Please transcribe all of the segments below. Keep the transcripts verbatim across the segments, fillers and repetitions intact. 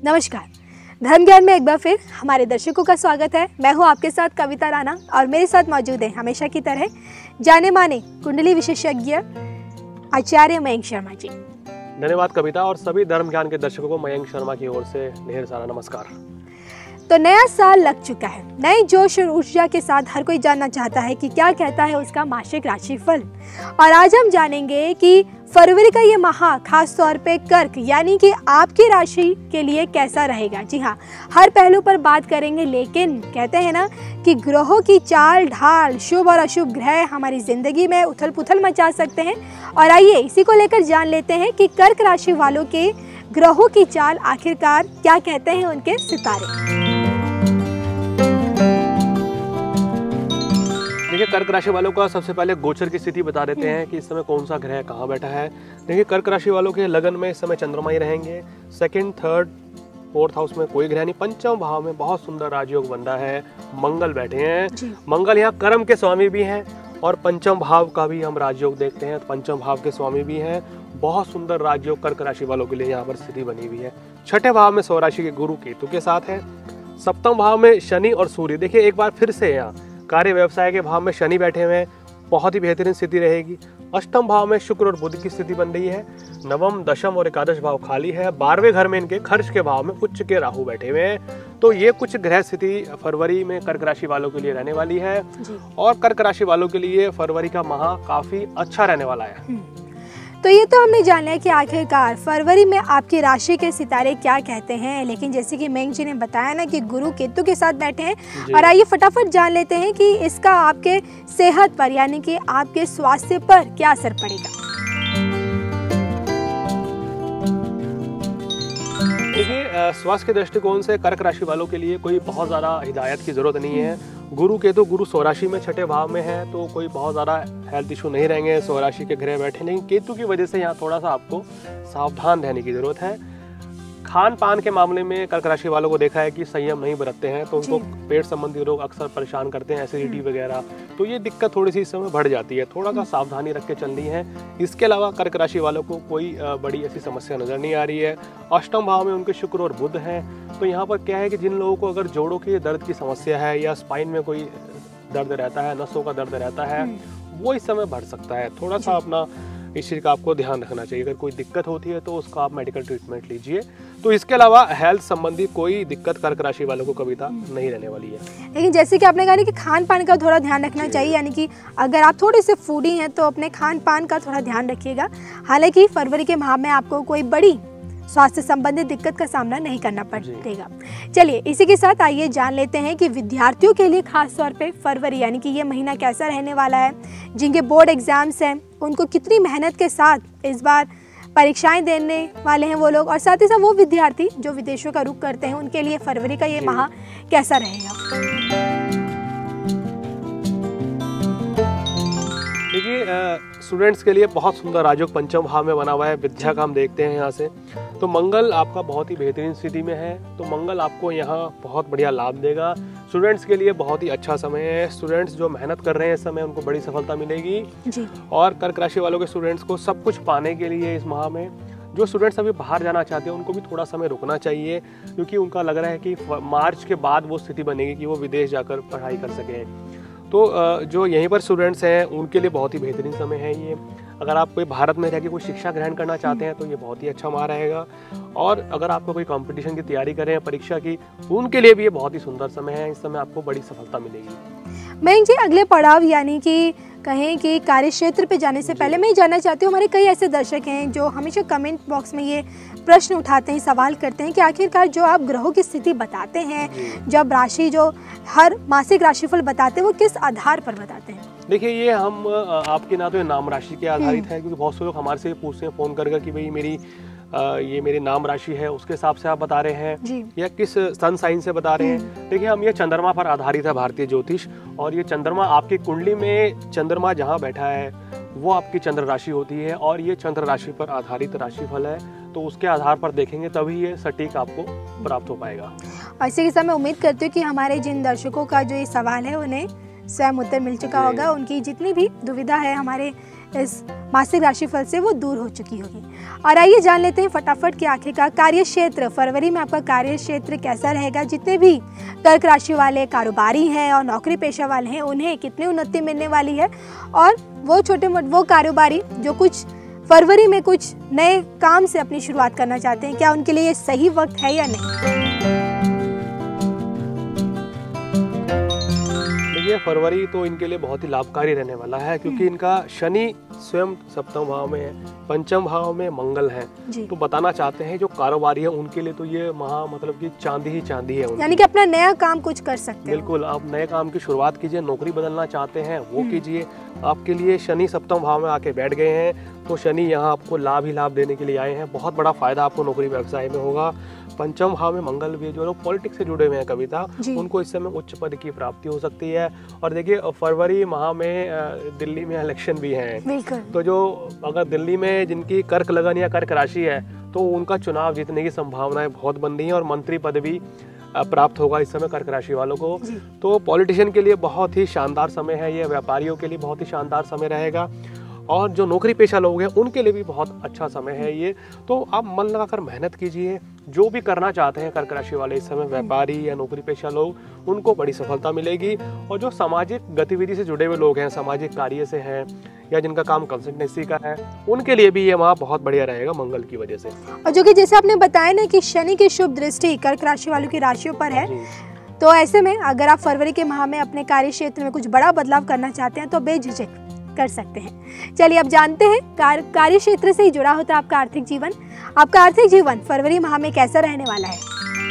नमस्कार। धर्म ज्ञान में एक बार फिर हमारे दर्शकों का स्वागत है। मैं हूं आपके साथ कविता राणा और मेरे साथ मौजूद है हमेशा की तरह जाने माने कुंडली विशेषज्ञ आचार्य मयंक शर्मा जी। धन्यवाद कविता, और सभी धर्म ज्ञान के दर्शकों को मयंक शर्मा की ओर से ढेर सारा नमस्कार। तो नया साल लग चुका है, नए जोश और ऊर्जा के साथ हर कोई जानना चाहता है कि क्या कहता है उसका मासिक राशिफल। और आज हम जानेंगे कि फरवरी का ये माह खास तौर पे कर्क यानी कि आपकी राशि के लिए कैसा रहेगा। जी हाँ, हर पहलू पर बात करेंगे, लेकिन कहते हैं ना कि ग्रहों की चाल ढाल, शुभ और अशुभ ग्रह हमारी जिंदगी में उथल पुथल मचा सकते हैं। और आइए इसी को लेकर जान लेते हैं कि कर्क राशि वालों के ग्रहों की चाल आखिरकार क्या कहते हैं उनके सितारे। देखिए, कर्क राशि वालों का सबसे पहले गोचर की स्थिति बता देते हैं कि इस समय कौन सा ग्रह कहाँ बैठा है। देखिए, कर्क राशि वालों के लगन में इस समय चंद्रमा ही रहेंगे। सेकंड, थर्ड, फोर्थ हाउस में कोई ग्रह नहीं। पंचम भाव में बहुत सुंदर राजयोग बन रहा है, मंगल बैठे हैं। मंगल यहाँ कर्म के स्वामी भी हैं और पंचम भाव का भी हम राजयोग देखते हैं, तो पंचम भाव के स्वामी भी हैं। बहुत सुंदर राजयोग कर्क राशि वालों के लिए यहाँ पर स्थिति बनी हुई है। छठे भाव में स्वराशि के गुरु केतु के साथ है। सप्तम भाव में शनि और सूर्य। देखिए, एक बार फिर से यहाँ कार्य व्यवसाय के भाव में शनि बैठे हुए हैं, बहुत ही बेहतरीन स्थिति रहेगी। अष्टम भाव में शुक्र और बुध की स्थिति बन रही है। नवम, दशम और एकादश भाव खाली है। बारहवें घर में इनके खर्च के भाव में उच्च के राहु बैठे हुए हैं। तो ये कुछ ग्रह स्थिति फरवरी में कर्क राशि वालों के लिए रहने वाली है और कर्क राशि वालों के लिए फरवरी का माह काफी अच्छा रहने वाला है। तो ये तो हमने जान लिया कि आखिरकार फरवरी में आपकी राशि के सितारे क्या कहते हैं, लेकिन जैसे कि मयंक जी ने बताया ना कि गुरु केतु के साथ बैठे हैं। और आइए फटाफट जान लेते हैं कि इसका आपके सेहत पर यानी कि आपके स्वास्थ्य पर क्या असर पड़ेगा। देखिए, स्वास्थ्य के दृष्टिकोण से कर्क राशि वालों के लिए कोई बहुत ज़्यादा हिदायत की जरूरत नहीं है। गुरु केतु गुरु स्वराशि में छठे भाव में है, तो कोई बहुत ज़्यादा हेल्थ इशू नहीं रहेंगे। स्वराशि के ग्रह बैठे नहीं, केतु की वजह से यहाँ थोड़ा सा आपको सावधान रहने की जरूरत है। खान पान के मामले में कर्क राशि वालों को देखा है कि संयम नहीं बरतते हैं, तो उनको पेट संबंधी रोग अक्सर परेशान करते हैं, एसिडिटी वगैरह, तो ये दिक्कत थोड़ी सी इस समय बढ़ जाती है। थोड़ा सा सावधानी रख के चलनी है। इसके अलावा कर्क राशि वालों को कोई बड़ी ऐसी समस्या नजर नहीं आ रही है। अष्टम भाव में उनके शुक्र और बुध हैं, तो यहाँ पर क्या है कि जिन लोगों को अगर जोड़ों के दर्द की समस्या है या स्पाइन में कोई दर्द रहता है, नसों का दर्द रहता है, वो इस समय बढ़ सकता है। थोड़ा सा अपना इस चीज़ का आपको ध्यान रखना चाहिए। अगर कोई दिक्कत होती है तो उसका आप मेडिकल ट्रीटमेंट लीजिए। तो इसके अलावा हेल्थ संबंधी कोई दिक्कत कर्क राशि वालों को कविता नहीं रहने वाली है। लेकिन जैसे कि आपने कहा कि खान पान का थोड़ा ध्यान रखना चाहिए, यानी कि अगर आप थोड़े से फूडी हैं तो अपने खान पान का थोड़ा ध्यान रखिएगा। हालांकि फरवरी के माह में आपको कोई बड़ी स्वास्थ्य संबंधित दिक्कत का सामना नहीं करना पड़ेगा। चलिए इसी के साथ आइए जान लेते हैं कि विद्यार्थियों के लिए खास तौर पे फरवरी यानी कि ये महीना कैसा रहने वाला है। जिनके बोर्ड एग्जाम्स हैं उनको कितनी मेहनत के साथ इस बार परीक्षाएं देने वाले हैं वो लोग, और साथ ही साथ वो विद्यार्थी जो विदेशों का रुख करते हैं उनके लिए फरवरी का ये माह कैसा रहेगा। देखिए, स्टूडेंट्स के लिए बहुत सुंदर राजयोग पंचम भाव में बना हुआ है। विद्या का हम देखते हैं यहाँ से, तो मंगल आपका बहुत ही बेहतरीन स्थिति में है, तो मंगल आपको यहाँ बहुत बढ़िया लाभ देगा। स्टूडेंट्स के लिए बहुत ही अच्छा समय है। स्टूडेंट्स जो मेहनत कर रहे हैं इस समय उनको बड़ी सफलता मिलेगी जी। और कर्क राशि वालों के स्टूडेंट्स को सब कुछ पाने के लिए इस माह में जो स्टूडेंट्स अभी बाहर जाना चाहते हैं उनको भी थोड़ा समय रुकना चाहिए, क्योंकि उनका लग रहा है कि मार्च के बाद वो स्थिति बनेगी कि वो विदेश जाकर पढ़ाई कर सकें। तो जो यहीं पर स्टूडेंट्स हैं उनके लिए बहुत ही बेहतरीन समय है ये। अगर आप कोई भारत में रह के कोई शिक्षा ग्रहण करना चाहते हैं तो ये बहुत ही अच्छा माह रहेगा। और अगर आपको कोई कंपटीशन की तैयारी करें परीक्षा की, उनके लिए भी ये बहुत ही सुंदर समय है। इस समय आपको बड़ी सफलता मिलेगी। मयंक जी, अगले पड़ाव यानी कि कहें कि कार्य क्षेत्र पे जाने से पहले मैं ये जानना चाहती हूँ, हमारे कई ऐसे दर्शक हैं जो हमेशा कमेंट बॉक्स में ये प्रश्न उठाते हैं, सवाल करते हैं कि आखिरकार जो आप ग्रहों की स्थिति बताते हैं, जब राशि जो हर मासिक राशिफल बताते हैं वो किस आधार पर बताते हैं? देखिए, ये हम आपके ना तो नाम राशि के आधारित है, क्योंकि बहुत से लोग हमारे से पूछते हैं फोन कर कि भाई मेरी आ, ये मेरी नाम राशि है उसके हिसाब से आप बता रहे हैं या किस सन साइन से बता रहे हैं। देखिए, हम ये चंद्रमा पर आधारित है भारतीय ज्योतिष, और ये चंद्रमा आपकी कुंडली में चंद्रमा जहाँ बैठा है वो आपकी चंद्र राशि होती है, और ये चंद्र राशि पर आधारित राशिफल है। तो उसके आधार पर देखेंगे तभी ये सटीक आपको प्राप्त हो पाएगा। ऐसे के साथ मैं उम्मीद करती हूँ कि हमारे जिन दर्शकों का जो ये सवाल है उन्हें स्वयं उत्तर मिल चुका होगा। उनकी जितनी भी दुविधा है हमारे इस मासिक राशिफल से वो दूर हो चुकी होगी। और आइए जान लेते हैं फटाफट कि आखिरकार कार्य क्षेत्र, फरवरी में आपका कार्य क्षेत्र कैसा रहेगा। जितने भी कर्क राशि वाले कारोबारी हैं और नौकरी पेशा वाले हैं उन्हें कितनी उन्नति मिलने वाली है, और वो छोटे मोटे वो कारोबारी जो कुछ फरवरी में कुछ नए काम से अपनी शुरुआत करना चाहते हैं, क्या उनके लिए ये सही वक्त है या नहीं। देखिए फरवरी तो इनके लिए बहुत ही लाभकारी रहने वाला है, क्योंकि इनका शनि स्वयं सप्तम भाव में है, पंचम भाव में मंगल है। तो बताना चाहते हैं जो कारोबारी है उनके लिए तो ये महा मतलब कि चांदी ही चांदी है, यानी कि अपना नया काम कुछ कर सकते हैं। बिल्कुल, आप नए काम की शुरुआत कीजिए, नौकरी बदलना चाहते हैं वो कीजिए। आपके लिए शनि सप्तम भाव में आके बैठ गए हैं, तो शनि यहाँ आपको लाभ ही लाभ देने के लिए आए हैं। बहुत बड़ा फायदा आपको नौकरी व्यवसाय में होगा। पंचम भाव में मंगल भी, जो लोग पॉलिटिक्स से जुड़े हुए हैं कविता, उनको इस समय उच्च पद की प्राप्ति हो सकती है। और देखिए फरवरी माह में दिल्ली में इलेक्शन भी है, तो जो अगर दिल्ली में जिनकी कर्क लगन या कर्क राशि है तो उनका चुनाव जीतने की संभावनाएं बहुत बन रही हैं, और मंत्री पद भी प्राप्त होगा इस समय कर्क राशि वालों को। तो पॉलिटिशियन के लिए बहुत ही शानदार समय है ये, व्यापारियों के लिए बहुत ही शानदार समय रहेगा, और जो नौकरी पेशा लोग हैं उनके लिए भी बहुत अच्छा समय है ये। तो आप मन लगाकर मेहनत कीजिए, जो भी करना चाहते हैं कर्क राशि वाले इस समय, व्यापारी या नौकरी पेशा लोग, उनको बड़ी सफलता मिलेगी। और जो सामाजिक गतिविधि से जुड़े हुए लोग हैं, सामाजिक कार्य से हैं, या जिनका काम कंसल्टेंसी का है, उनके लिए भी ये माह बहुत बढ़िया रहेगा मंगल की वजह से। और जो कि जैसे आपने बताया ना कि शनि की शुभ दृष्टि कर्क राशि वालों की राशियों पर है, तो ऐसे में अगर आप फरवरी के माह में अपने कार्य क्षेत्र में कुछ बड़ा बदलाव करना चाहते हैं तो बेझिझक कर सकते हैं। चलिए अब जानते हैं कार्य क्षेत्र से ही जुड़ा होता है आपका आर्थिक जीवन। आपका आर्थिक जीवन फरवरी माह में कैसा रहने वाला है।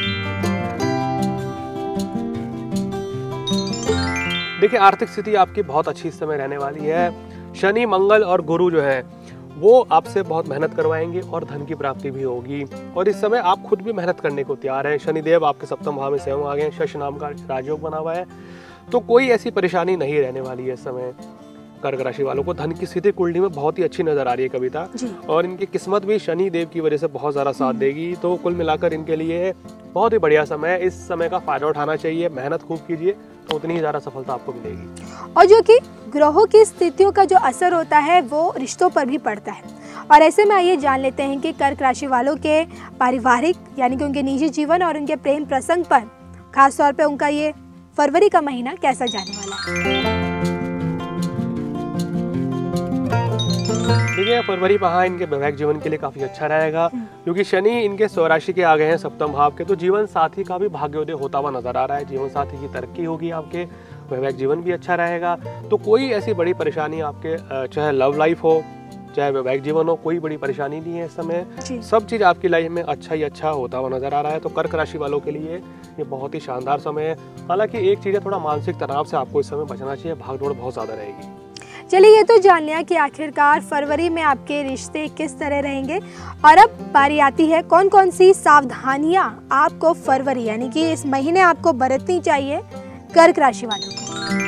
देखिए आर्थिक स्थिति आपकी बहुत अच्छी इस समय रहने वाली है। शनि मंगल और गुरु जो है वो आपसे बहुत मेहनत करवाएंगे और धन की प्राप्ति भी होगी, और इस समय आप खुद भी मेहनत करने को तैयार हैं। शनिदेव आपके सप्तम भाव में स्वयं आ गए, शश नाम का राजयोग बना हुआ है, तो कोई ऐसी परेशानी नहीं रहने वाली है इस समय। कर्क राशि वालों को धन की स्थिति कुंडली में बहुत ही अच्छी नजर आ रही है कविता, और इनकी किस्मत भी शनि देव की वजह से बहुत ज्यादा साथ देगी। तो कुल मिलाकर इनके लिए बहुत ही बढ़िया समय है। इस समय का फायदा उठाना चाहिए, मेहनत खूब कीजिए तो उतनी ही ज्यादा सफलता आपको मिलेगी। और जो कि ग्रहों की स्थितियों का जो असर होता है वो रिश्तों पर भी पड़ता है, और ऐसे में आइए जान लेते हैं कि कर्क राशि वालों के पारिवारिक यानी कि उनके निजी जीवन और उनके प्रेम प्रसंग पर खास तौर पे उनका ये फरवरी का महीना कैसा जाने वाला है। देखिए फरवरी माह इनके वैवाहिक जीवन के लिए काफी अच्छा रहेगा, क्योंकि शनि इनके स्वराशि के आ गए हैं सप्तम भाव के, तो जीवन साथी का भी भाग्योदय होता हुआ नजर आ रहा है। जीवन साथी की तरक्की होगी, आपके वैवाहिक जीवन भी अच्छा रहेगा। तो कोई ऐसी बड़ी परेशानी आपके, चाहे लव लाइफ हो चाहे वैवाहिक जीवन हो, कोई बड़ी परेशानी नहीं है इस समय। सब चीज आपकी लाइफ में अच्छा ही अच्छा होता हुआ नजर आ रहा है। तो कर्क राशि वालों के लिए ये बहुत ही शानदार समय है। हालांकि एक चीज है, थोड़ा मानसिक तनाव से आपको इस समय बचना चाहिए, भागदौड़ बहुत ज्यादा रहेगी। चलिए ये तो जान लिया कि आखिरकार फरवरी में आपके रिश्ते किस तरह रहेंगे, और अब बारी आती है कौन कौन सी सावधानियां आपको फरवरी यानी कि इस महीने आपको बरतनी चाहिए कर्क राशि वालों को।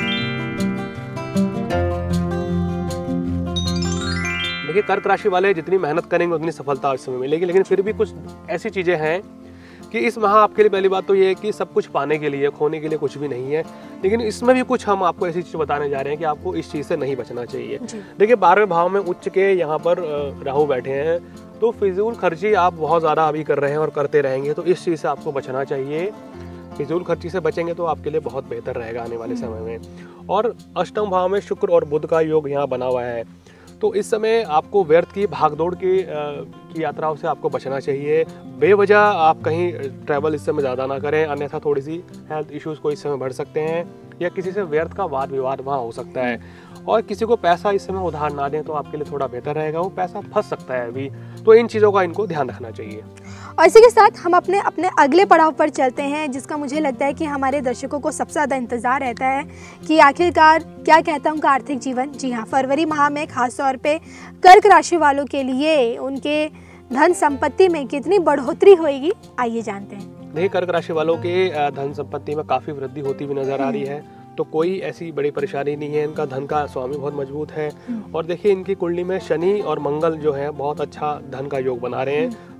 देखिए कर्क राशि वाले जितनी मेहनत करेंगे उतनी सफलता इस समय मिलेगी, लेकिन फिर भी कुछ ऐसी चीजें हैं कि इस माह आपके लिए पहली बात तो ये है कि सब कुछ पाने के लिए, खोने के लिए कुछ भी नहीं है। लेकिन इसमें भी कुछ हम आपको ऐसी चीज बताने जा रहे हैं कि आपको इस चीज से नहीं बचना चाहिए। देखिए बारहवें भाव में उच्च के यहाँ पर राहु बैठे हैं, तो फिजूल खर्ची आप बहुत ज्यादा अभी कर रहे हैं और करते रहेंगे, तो इस चीज से आपको बचना चाहिए। फिजूल खर्ची से बचेंगे तो आपके लिए बहुत बेहतर रहेगा आने वाले समय में। और अष्टम भाव में शुक्र और बुध का योग यहाँ बना हुआ है, तो इस समय आपको व्यर्थ की भागदौड़ की की यात्राओं से आपको बचना चाहिए। बेवजह आप कहीं ट्रैवल इस समय ज़्यादा ना करें, अन्यथा थोड़ी सी हेल्थ इश्यूज को इस समय बढ़ सकते हैं, या किसी से व्यर्थ का वाद विवाद वहाँ हो सकता है। और किसी को पैसा इस समय उधार ना दें तो आपके लिए थोड़ा बेहतर रहेगा, वो पैसा फंस सकता है अभी, तो इन चीज़ों का इनको ध्यान रखना चाहिए। और इसी के साथ हम अपने अपने अगले पड़ाव पर चलते हैं, जिसका मुझे लगता है कि हमारे दर्शकों को सबसे ज़्यादा इंतजार रहता है कि आखिरकार क्या कहता है उनका आर्थिक जीवन। जी हाँ, फरवरी माह में खास तौर पे कर्क राशि वालों के लिए उनके धन संपत्ति में कितनी बढ़ोतरी होगी, आइए जानते हैं। देखिए कर्क राशि वालों के धन संपत्ति में काफ़ी वृद्धि होती हुई नजर आ रही है, तो कोई ऐसी बड़ी परेशानी नहीं है। इनका धन का स्वामी बहुत मजबूत है, और देखिए इनकी कुंडली में शनि और मंगल जो है बहुत अच्छा धन का योग बना रहे हैं,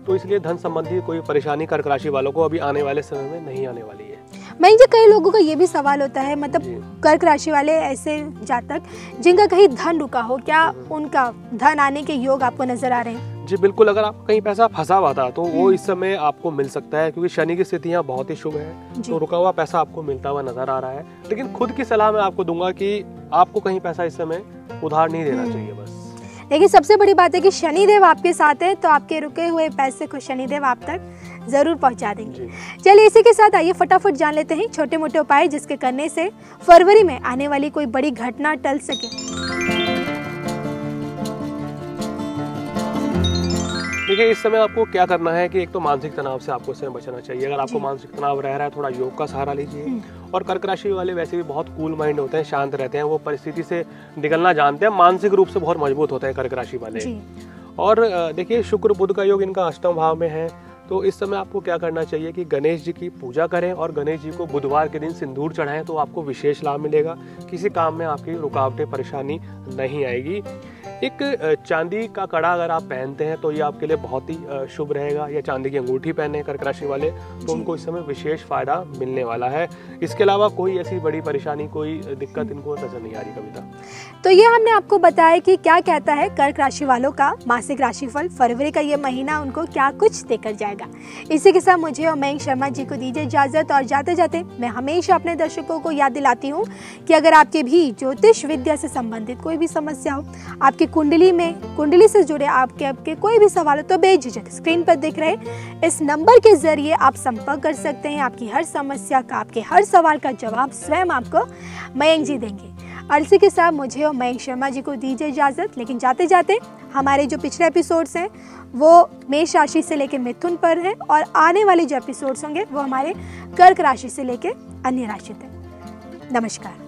तो इसलिए धन संबंधी कोई परेशानी कर्क राशि वालों को अभी आने वाले समय में नहीं आने वाली है। मैं जी कई लोगों का ये भी सवाल होता है, मतलब कर्क राशि वाले ऐसे जातक जिनका कहीं धन रुका हो, क्या उनका धन आने के योग आपको नजर आ रहे हैं? जी बिल्कुल, अगर आपको कहीं पैसा फंसा हुआ था तो वो इस समय आपको मिल सकता है, क्योंकि शनि की स्थिति यहाँ बहुत ही शुभ है। तो रुका हुआ पैसा आपको मिलता हुआ नजर आ रहा है। लेकिन खुद की सलाह मैं आपको दूंगा कि आपको कहीं पैसा इस समय उधार नहीं देना चाहिए बस। लेकिन सबसे बड़ी बात है कि शनिदेव आपके साथ है, तो आपके रुके हुए पैसे को शनिदेव आप तक जरूर पहुंचा देंगे। चलिए इसी के साथ आइए फटाफट जान लेते हैं छोटे मोटे उपाय जिसके करने से फरवरी में आने वाली कोई बड़ी घटना टल सके। देखिए, इस समय आपको क्या करना है कि एक तो मानसिक तनाव से आपको इस समय बचना चाहिए। अगर आपको मानसिक तनाव रह रहा है, थोड़ा योग का सहारा लीजिए। और कर्क राशि वाले वैसे भी बहुत कूल माइंड होते हैं, शांत रहते हैं, वो परिस्थिति से निकलना जानते हैं, मानसिक रूप से बहुत मजबूत होते हैं कर्क राशि वाले। और देखिए, शुक्र बुध का योग इनका अष्टम भाव में है, तो इस समय आपको क्या करना चाहिए कि गणेश जी की पूजा करें और गणेश जी को बुधवार के दिन सिंदूर चढ़ाएं, तो आपको विशेष लाभ मिलेगा। किसी काम में आपकी रुकावटें परेशानी नहीं आएगी। एक चांदी का कड़ा अगर आप पहनते हैं तो ये आपके लिए बहुत ही शुभ रहेगा, या चांदी की अंगूठी पहने कर्क राशि वाले तो उनको इस समय विशेष फायदा मिलने वाला है। इसके अलावा कोई ऐसी बड़ी परेशानी, कोई दिक्कत इनको नजर नहीं आ रही कविता। तो ये हमने आपको बताया कि क्या कहता है कर्क राशि वालों का मासिक राशिफल, फरवरी का ये महीना उनको क्या कुछ देकर जाएगा। इसी के साथ मुझे और मयंक शर्मा जी को दीजिए इजाजत। और जाते जाते मैं हमेशा अपने दर्शकों को याद दिलाती हूँ कि अगर आपके भी ज्योतिष विद्या से संबंधित कोई भी समस्या हो, आपकी कुंडली में कुंडली से जुड़े आपके आपके कोई भी सवाल हो, तो बेझिझक स्क्रीन पर दिख रहे इस नंबर के जरिए आप संपर्क कर सकते हैं। आपकी हर समस्या का, आपके हर सवाल का जवाब स्वयं आपको मयंक जी देंगे। और इसी के साथ मुझे और मयंक शर्मा जी को दीजिए इजाजत। लेकिन जाते जाते हमारे जो पिछले एपिसोड्स हैं वो मेष राशि से लेकर मिथुन पर हैं, और आने वाले जो एपिसोड्स होंगे वो हमारे कर्क राशि से लेकर अन्य राशि तक। नमस्कार।